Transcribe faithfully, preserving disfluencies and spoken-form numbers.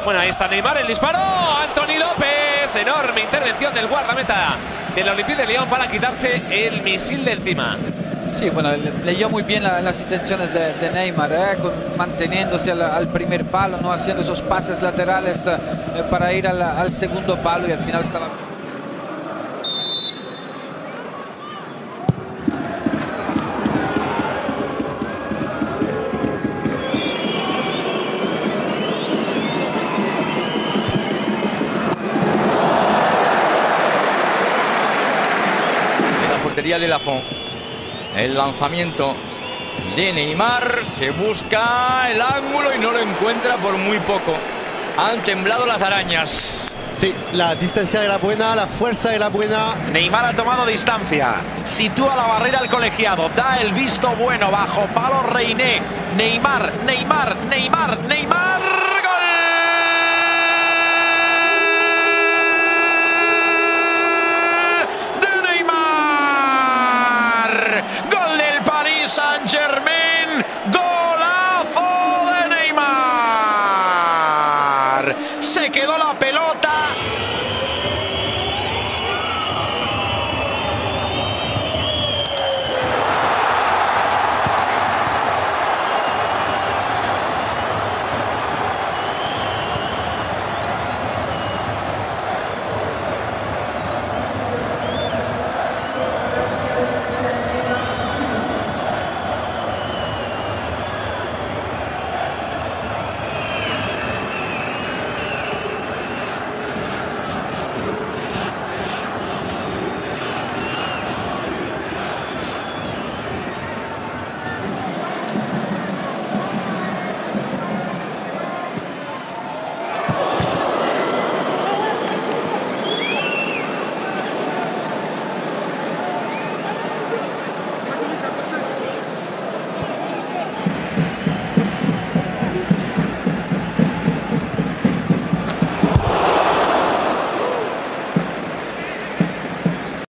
Bueno, ahí está Neymar, el disparo. Anthony López. Enorme intervención del guardameta del Olympique de Lyon para quitarse el misil de encima. Sí, bueno, leyó muy bien la, las intenciones de, de Neymar, ¿eh? Con, manteniéndose al, al primer palo, no haciendo esos pases laterales eh, para ir al, al segundo palo, y al final estaba... En la portería de Lafont. El lanzamiento de Neymar, que busca el ángulo y no lo encuentra por muy poco. Han temblado las arañas. Sí, la distancia era buena, la fuerza era buena. Neymar ha tomado distancia. Sitúa la barrera al colegiado. Da el visto bueno bajo palo Reiné. Neymar, Neymar, Neymar, Neymar. Saint-Germain, gol